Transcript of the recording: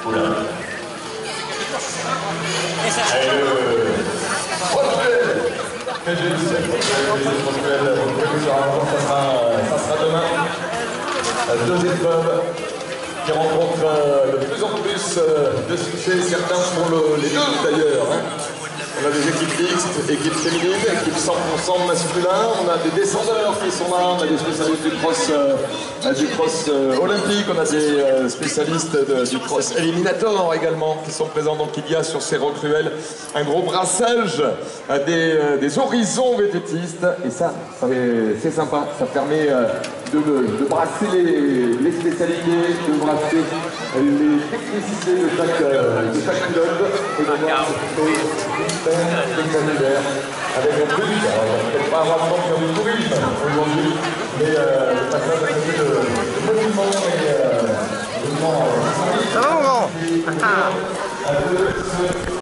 Oula. Allez, Rottweiler. Ça sera demain. Deux épreuves qui rencontrent de plus en plus de succès. Certains font les deux d'ailleurs. On a des équipes mixtes, équipes féminines, équipes 100% masculin. On a des descendeurs qui sont là, on a des spécialistes du cross olympique, on a des spécialistes du cross éliminator également qui sont présents. Donc il y a sur ces Rottweiler un gros brassage des horizons vététistes. Et ça c'est sympa, ça permet de brasser les spécialités, de brasser les technicités de chaque pilote et de voir spectaculaire avec un truc, peut-être pas avoir de faire du tourisme aujourd'hui, mais le passage à côté de monuments et monuments. Ça va, mon grand?